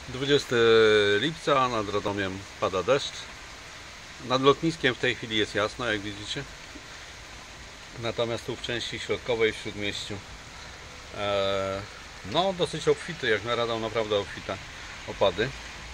20 lipca, nad Radomiem pada deszcz. Nad lotniskiem w tej chwili jest jasno, jak widzicie. Natomiast tu w części środkowej, w Śródmieściu, no dosyć obfity, jak na Radom, naprawdę obfite opady.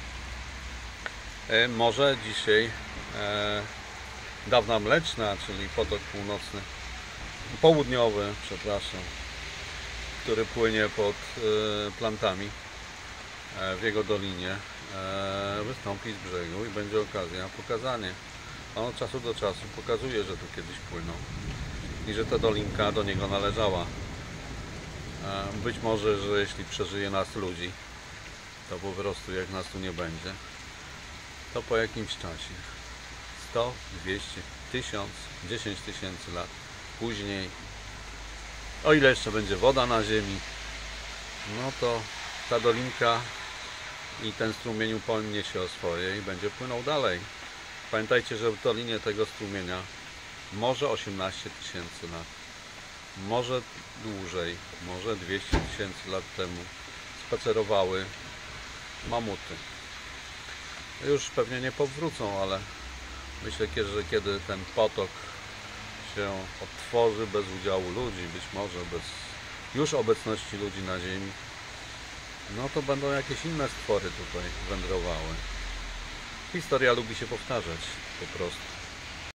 Morze dzisiaj Dawna Mleczna, czyli potok północny, południowy, przepraszam, który płynie pod plantami w jego dolinie, wystąpi z brzegu i będzie okazja pokazanie. On od czasu do czasu pokazuje, że tu kiedyś płynął i że ta dolinka do niego należała. Być może, że jeśli przeżyje nas ludzi, to po prostu jak nas tu nie będzie, to po jakimś czasie 100, 200, 1000, 10 tysięcy lat później, o ile jeszcze będzie woda na ziemi, no to ta dolinka i ten strumień upomnie się o swoje i będzie płynął dalej. Pamiętajcie, że w dolinie tego strumienia może 18 tysięcy lat, może dłużej, może 200 tysięcy lat temu spacerowały mamuty. Już pewnie nie powrócą, ale myślę, że kiedy ten potok się odtworzy bez udziału ludzi, być może bez już obecności ludzi na ziemi, no to będą jakieś inne stwory tutaj wędrowały. Historia lubi się powtarzać po prostu.